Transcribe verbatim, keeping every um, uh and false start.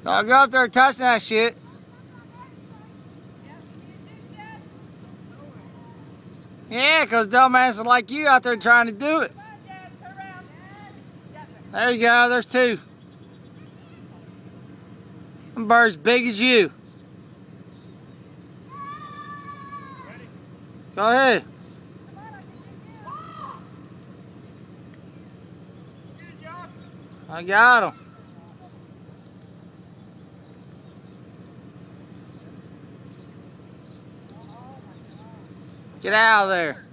Don't go up there touching that shit. Yeah, because dumbasses like you out there trying to do it. There you go, there's two. Them birds big as you. Go ahead. I got him. Get out of there.